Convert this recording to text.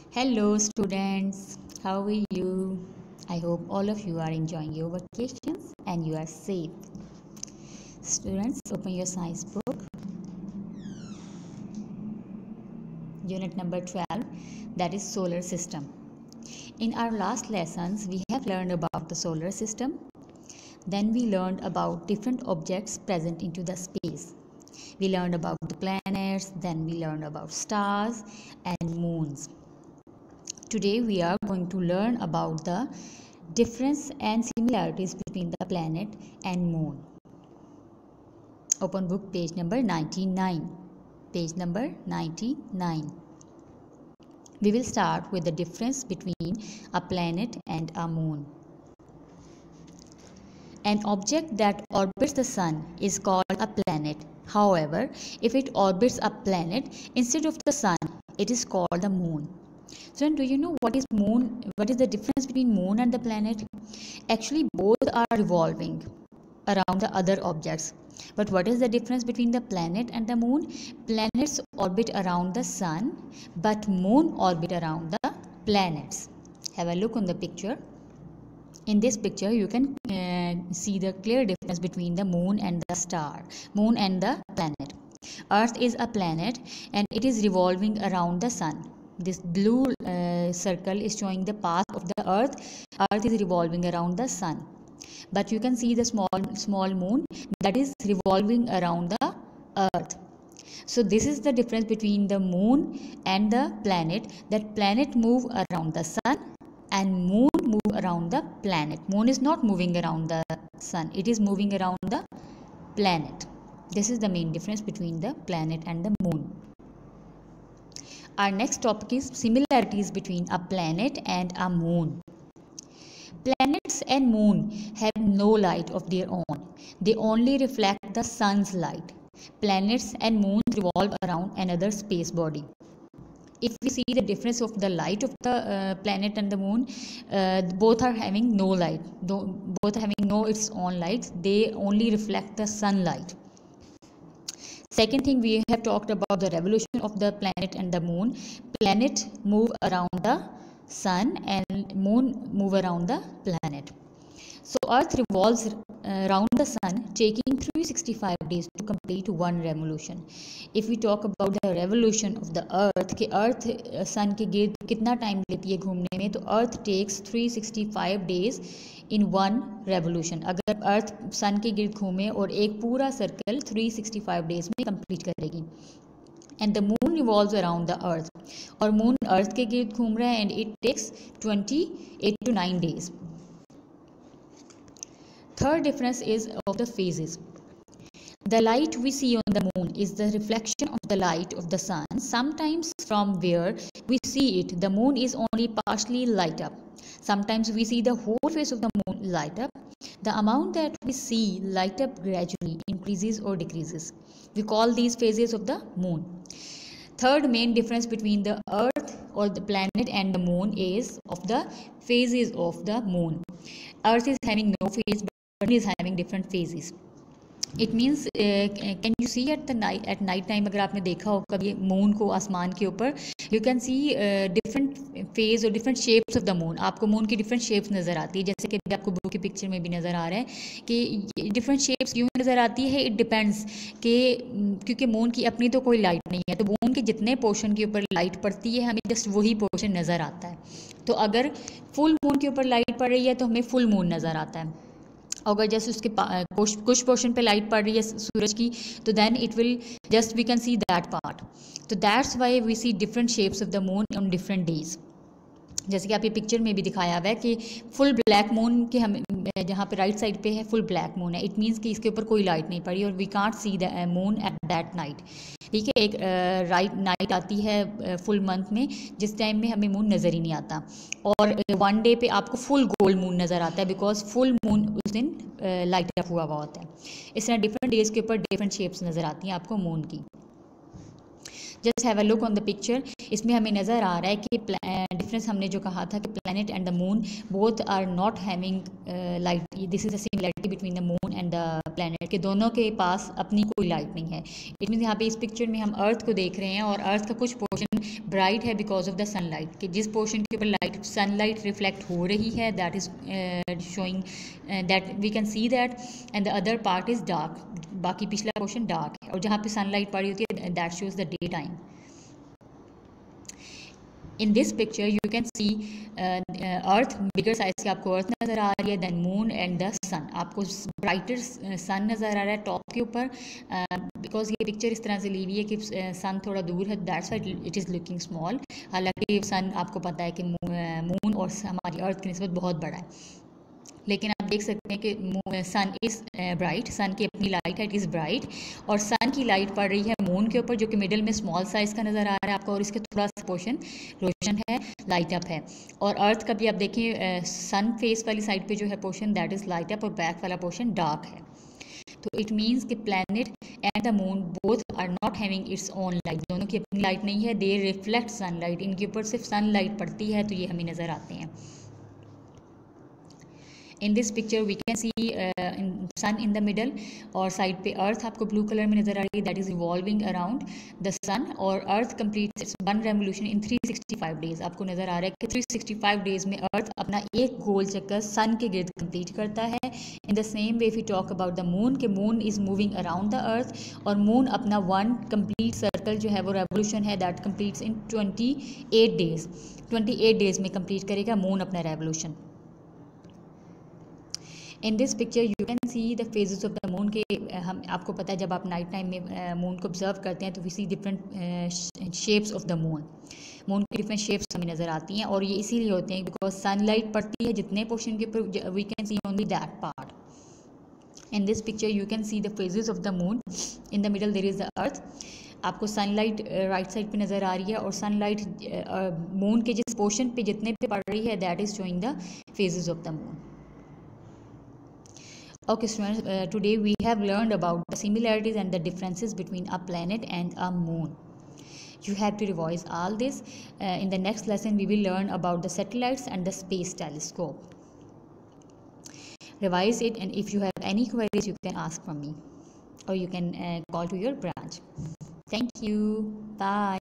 Hello, students. How are you? I hope all of you are enjoying your vacations and you are safe. Students, open your science book, unit number 12, that is solar system. In our last lessons, we have learned about the solar system. Then we learned about different objects present into the space. We learned about the planets, then we learned about stars and moons. Today we are going to learn about the difference and similarities between the planet and moon. Open book page number 99. Page number 99. We will start with the difference between a planet and a moon. An object that orbits the sun is called a planet. However, if it orbits a planet instead of the sun, it is called the moon. So, do you know what is moon? What is the difference between moon and the planet? Actually, both are revolving around the other objects. But what is the difference between the planet and the moon? Planets orbit around the sun, but moon orbit around the planets. Have a look on the picture. In this picture, you can see the clear difference between the moon and the star, moon and the planet. Earth is a planet and it is revolving around the sun. This blue circle is showing the path of the earth. Earth is revolving around the sun. But you can see the small moon that is revolving around the earth. So this is the difference between the moon and the planet. That planet move around the sun and moon move around the planet. Moon is not moving around the sun. It is moving around the planet. This is the main difference between the planet and the moon. Our next topic is similarities between a planet and a moon. Planets and moon have no light of their own. They only reflect the sun's light. Planets and moons revolve around another space body. If we see the difference of the light of the planet and the moon, both are having no light. Both are having no its own lights. They only reflect the sunlight. Second thing, we have talked about the revolution of the planet and the moon. Planet move around the sun and moon move around the planet. So earth revolves around the sun, taking 365 days to complete one revolution. If we talk about the revolution of the earth, कि earth sun के गिर्द कितना time लेती है घूमने में, तो earth takes 365 days in one revolution. अगर earth sun के गिर्द घूमे और एक पूरा circle 365 days में complete करेगी. And the moon revolves around the earth. और moon earth के गिर्द घूम रहा है and it takes 28 to 9 days. Third difference is of the phases. The light we see on the moon is the reflection of the light of the sun. Sometimes from where we see it, the moon is only partially light up. Sometimes we see the whole face of the moon light up. The amount that we see light up gradually increases or decreases. We call these phases of the moon. Third main difference between the earth or the planet and the moon is of the phases of the moon. Earth is having no phase, but is having different phases. It means can you see at night time, अगर आपने देखा हो कभी moon को आसमान के ऊपर, you can see different phase और different shapes of the moon. आपको मून की different shapes नज़र आती है, जैसे कि आपको बुक की पिक्चर में भी नज़र आ रहा है कि different shapes क्यों नज़र आती है. It depends कि क्योंकि मून की अपनी तो कोई लाइट नहीं है, तो मून के जितने पोर्शन के ऊपर लाइट पड़ती है हमें जस्ट वही पोर्शन नज़र आता है. तो अगर फुल मून के ऊपर लाइट पड़ रही है तो हमें फुल मून नज़र आता है. अगर जैसे उसके कुछ पोर्शन पे लाइट पड़ रही है सूरज की, तो then it will just we can see that part. तो that's why we see different shapes of the moon on different days. जैसे कि आप ये पिक्चर में भी दिखाया हुआ है कि फुल ब्लैक मून के हम जहाँ पे राइट साइड पे है फुल ब्लैक मून है. इट मीन्स कि इसके ऊपर कोई लाइट नहीं पड़ी और we can't see the moon at that night. ठीक है, एक राइट नाइट आती है फुल मंथ में जिस टाइम में हमें मून नज़र ही नहीं आता, और वन डे पे आपको फुल गोल्ड मून नज़र आता है बिकॉज फुल मून उस दिन लाइट अप हुआ होता है. इस तरह डिफरेंट डेज के ऊपर डिफरेंट शेप्स नज़र आती हैं आपको मून की. Just have a look on the picture. इसमें हमें नज़र आ रहा है कि डिफरेंस हमने जो कहा था कि planet and the moon both are not having light, this is the similarity between the moon and the planet, के दोनों के पास अपनी कोई लाइट नहीं है। इट मीन्स यहाँ पे इस पिक्चर में हम अर्थ को देख रहे हैं और अर्थ का कुछ पोर्शन ब्राइट है बिकॉज ऑफ द सनलाइट, कि जिस पोर्शन के ऊपर लाइट सनलाइट रिफ्लेक्ट हो रही है that is showing that we can see that, and the other part is dark, बाकी पिछला पोर्शन डार्क है, और जहाँ पे सनलाइट पड़ी होती है that shows the day time. In this picture you can see earth, bigger size की आपको अर्थ नज़र आ रही है, then moon and the sun, आपको ब्राइटर सन नज़र आ रहा है टॉप के ऊपर, बिकॉज ये पिक्चर इस तरह से ली हुई है कि सन थोड़ा दूर है, that's why it is looking small. हालांकि सन आपको पता है कि मून और हमारी अर्थ की निस्बत बहुत बड़ा है, लेकिन आप देख सकते हैं कि सन इज़ ब्राइट, सन की अपनी लाइट है, इट इज़ ब्राइट, और सन की लाइट पड़ रही है मून के ऊपर जो कि मिडिल में स्मॉल साइज़ का नज़र आ रहा है आपको, और इसके थोड़ा सा पोर्शन रोशन है, लाइट अप है। और अर्थ का भी आप देखिए सन फेस वाली साइड पे जो है portion that is light up, और बैक वाला पोर्शन डार्क है। तो इट मीन्स कि planet and the moon both are not having its own light, दोनों की अपनी लाइट नहीं है, दे रिफ्लेक्ट सनलाइट, इनके ऊपर सिर्फ सनलाइट पड़ती है तो ये हमें नज़र आते हैं। In this picture we can see sun in the middle, और साइड पे अर्थ आपको ब्लू कलर में नज़र आ रही है, that is revolving around the sun, और earth complete its one revolution in 365 days, आपको नज़र आ रहा है कि 365 डेज में अर्थ अपना एक गोल चक्कर सन के गिर्द कंप्लीट करता है। In the same way if you talk about the moon, के moon is moving around the earth, और मून अपना वन कंप्लीट सर्कल जो है वो रेवोल्यूशन है that completes in 28 days, 28 days में कंप्लीट करेगा मून अपना revolution. In this picture you can see the phases of the moon, के हम आपको पता है जब आप नाइट टाइम में मून को ऑब्जर्व करते हैं तो we see different shapes of the moon, moon की डिफरेंट शेप्स हमें नज़र आती हैं, और ये इसीलिए होते हैं बिकॉज सनलाइट पड़ती है जितने पोर्शन के ऊपर we can see only that part. In this picture you can see the phases of the moon, in the middle there is the earth, आपको सनलाइट राइट साइड पे नज़र आ रही है, और सनलाइट मून के जिस पोर्शन पे जितने पे पड़ रही है that is showing the phases of the moon. Okay students, today we have learned about the similarities and the differences between a planet and a moon. You have to revise all this. In the next lesson we will learn about the satellites and the space telescope. Revise it, and if you have any queries you can ask from me, or you can call to your branch. Thank you. Bye.